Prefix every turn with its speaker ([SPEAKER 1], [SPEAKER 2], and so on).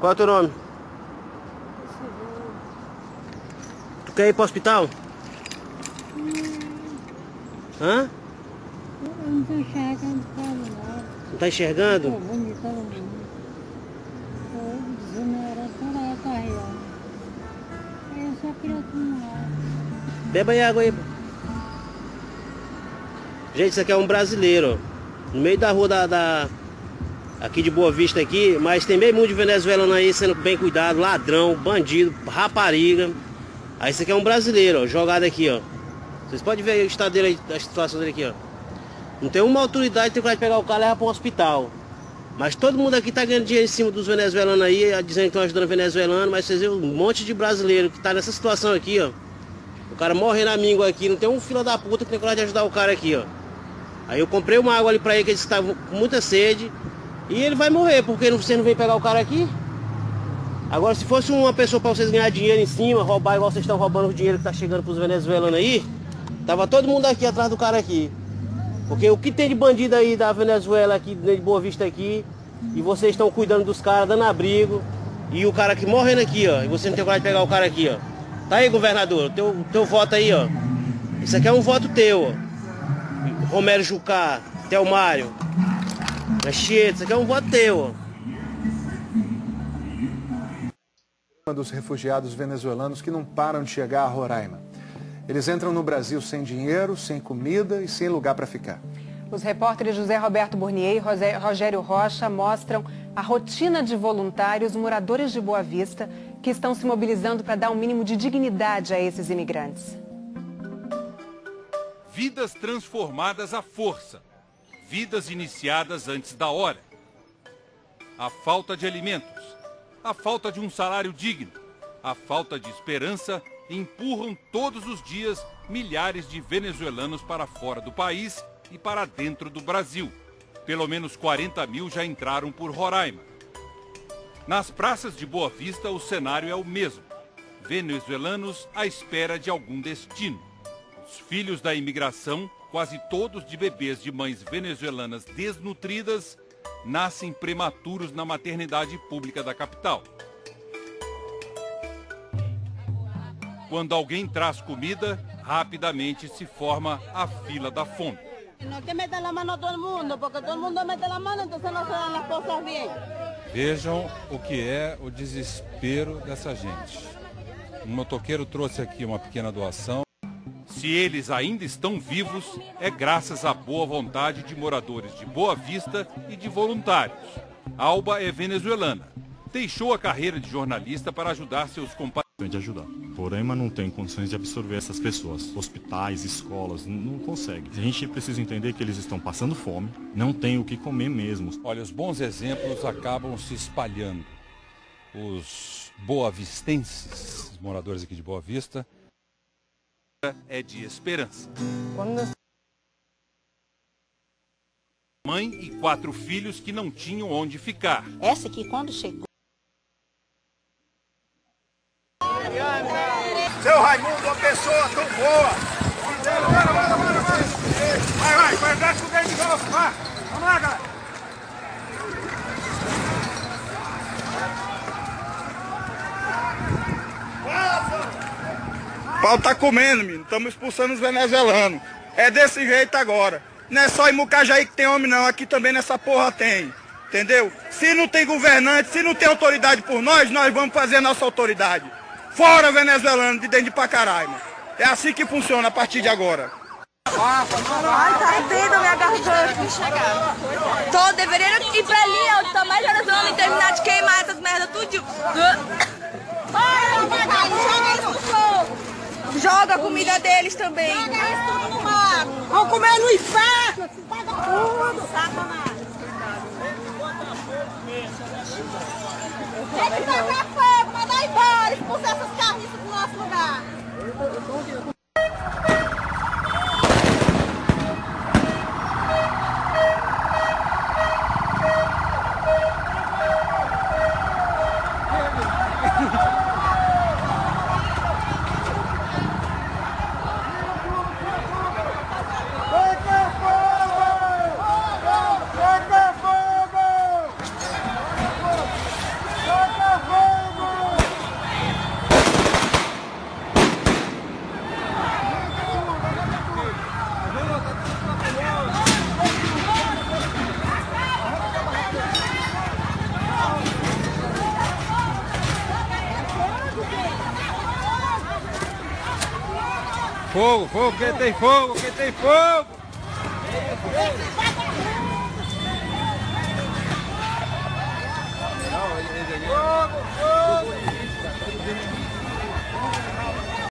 [SPEAKER 1] Qual é o teu nome? Tu quer ir pro hospital? Hã?
[SPEAKER 2] Eu não tô enxergando quase nada.
[SPEAKER 1] Não tá enxergando?
[SPEAKER 2] Tô bonitão. Tô desonerando toda a carreira. Eu só queria tomar.
[SPEAKER 1] Beba aí água aí. Gente, isso aqui é um brasileiro, ó. No meio da rua aqui de Boa Vista aqui, mas tem bem muito de venezuelano aí sendo bem cuidado, ladrão, bandido, rapariga. Aí isso aqui é um brasileiro, ó, jogado aqui, ó. Vocês podem ver o estado dele aí, a situação dele aqui, ó. Não tem uma autoridade que tem coragem de pegar o cara e levar para um hospital. Mas todo mundo aqui tá ganhando dinheiro em cima dos venezuelanos aí, dizendo que estão ajudando venezuelano, mas vocês viram um monte de brasileiro que tá nessa situação aqui, ó. O cara morrendo na míngua aqui, não tem um filho da puta que tem coragem de ajudar o cara aqui, ó. Aí eu comprei uma água ali pra ele, que ele disse que tava com muita sede. E ele vai morrer, porque você não veio pegar o cara aqui. Agora, se fosse uma pessoa pra vocês ganhar dinheiro em cima, roubar igual vocês estão roubando o dinheiro que tá chegando pros venezuelanos aí, tava todo mundo aqui atrás do cara aqui. Porque o que tem de bandido aí da Venezuela aqui, de Boa Vista aqui, e vocês estão cuidando dos caras, dando abrigo, e o cara aqui morrendo aqui, ó, e você não tem coragem de pegar o cara aqui, ó. Tá aí, governador, teu voto aí, ó. Isso aqui é um voto teu, ó. Romero Jucá, Telmário, Anchieta, isso aqui é um voto teu, ó.
[SPEAKER 3] Dos refugiados venezuelanos que não param de chegar a Roraima. Eles entram no Brasil sem dinheiro, sem comida e sem lugar para ficar.
[SPEAKER 4] Os repórteres José Roberto Burnier e Rogério Rocha mostram a rotina de voluntários moradores de Boa Vista que estão se mobilizando para dar um mínimo de dignidade a esses imigrantes.
[SPEAKER 5] Vidas transformadas à força. Vidas iniciadas antes da hora. A falta de alimentos, a falta de um salário digno, a falta de esperança empurram todos os dias milhares de venezuelanos para fora do país e para dentro do Brasil. Pelo menos 40 mil já entraram por Roraima. Nas praças de Boa Vista, o cenário é o mesmo. Venezuelanos à espera de algum destino. Os filhos da imigração, quase todos de bebês de mães venezuelanas desnutridas, nascem prematuros na maternidade pública da capital. Quando alguém traz comida, rapidamente se forma a fila da fome.
[SPEAKER 6] Não que meter a mão todo mundo, porque todo mundo mete a mão, então não se dão as coisas bem.
[SPEAKER 5] Vejam o que é o desespero dessa gente. Um motoqueiro trouxe aqui uma pequena doação. Se eles ainda estão vivos, é graças à boa vontade de moradores de Boa Vista e de voluntários. Alba é venezuelana. Deixou a carreira de jornalista para ajudar seus companheiros.
[SPEAKER 7] De ajudar. Roraima não tem condições de absorver essas pessoas. Hospitais, escolas, não consegue. A gente precisa entender que eles estão passando fome, não tem o que comer mesmo.
[SPEAKER 5] Olha, os bons exemplos acabam se espalhando. Os boavistenses, os moradores aqui de Boa Vista, é de esperança. Mãe e 4 filhos que não tinham onde ficar.
[SPEAKER 6] Essa aqui, quando chegou.
[SPEAKER 8] Seu Raimundo, uma pessoa tão boa. Vai, desce o dedo de novo, vai. Vamos lá, galera. O pau tá comendo, menino. Estamos expulsando os venezuelanos. É desse jeito agora. Não é só em Mucajaí que tem homem, não. Aqui também nessa porra tem. Entendeu? Se não tem governante, se não tem autoridade por nós vamos fazer a nossa autoridade. Fora venezuelano de dentro de Pacaraima. É assim que funciona a partir de agora.
[SPEAKER 9] Ai, tá ardendo minha garganta. Tô deveria ir pra ali, onde tá mais venezuelano e terminar de queimar essas merdas tudo. Joga a comida deles também.
[SPEAKER 6] Vão comer no inferno. Tem que tacar fogo, mandar embora, expulsar essas carniças do nosso lugar.
[SPEAKER 5] Fogo, fogo, quem tem fogo, quem tem fogo!